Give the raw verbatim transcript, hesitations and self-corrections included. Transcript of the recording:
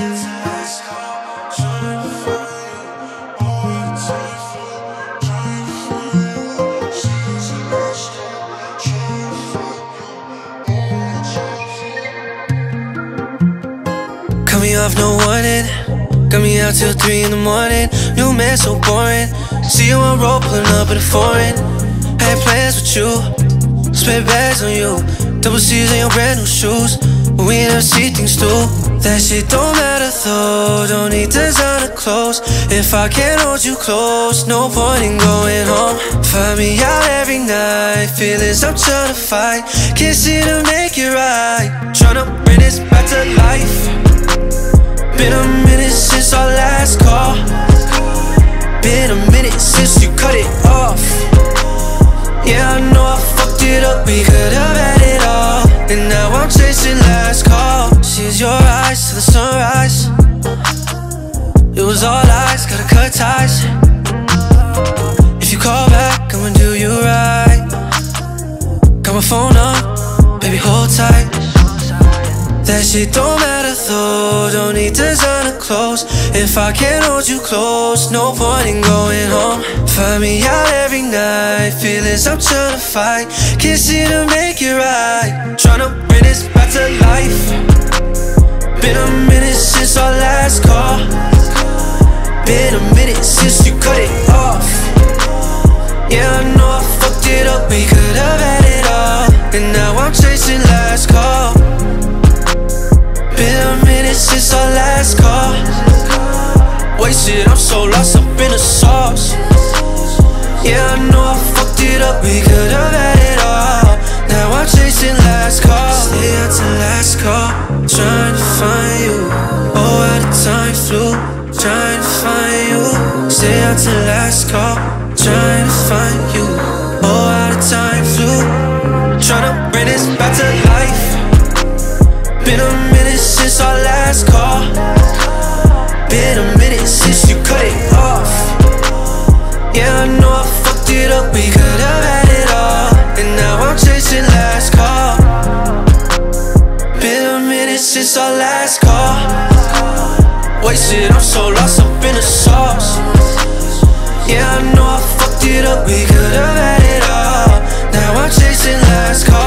Cut me off, no warning. Got me out till three in the morning. New man so boring. See you on road, pulling up in a foreign. Had plans with you, spent bags on you. Double C's on your brand new shoes, but we never see things through. That shit don't matter though, don't need designer clothes. If I can't hold you close, no point in going home. Find me out every night, feelings I'm tryna fight. Can't seem to make it right, tryna bring this back to life. Been a minute since our last call. Been a minute since you cut it off. Yeah, I know I fucked it up, we could've had it all. And now I'm chasing last call. She's your eyes to the sunrise. It was all lies, gotta cut ties. If you call back, I'ma do you right. Got my phone up, baby hold tight. That shit don't matter though, don't need designer clothes. If I can't hold you close, no point in going home. Find me out every night, feelings I'm tryna fight. Can't seem to make it right, tryna bring this back to life. Been a minute since our last call. Been a minute since you cut it off. Yeah, I know I fucked it up, we could've had it all. And now I'm chasing last call. Been a minute since our last call. Wasted, I'm so lost up in the sauce. Yeah, I know I fucked it up, we could've had it all. Now I'm chasing last call. Stay out till last call, trying to find you. Oh, how the time flew, trying to find you. Stay out till last call, trying to find you. Oh, how the time flew, trying to bring this back to life. Been a minute since our last call. Been a minute since you cut it off. Yeah, I know I fucked it up, we could've had it all. And now I'm chasing last call. Been a minute since our last call. Wasted, I'm so lost up in the sauce. Yeah, I know I fucked it up, we could've had it all. Now I'm chasing last call.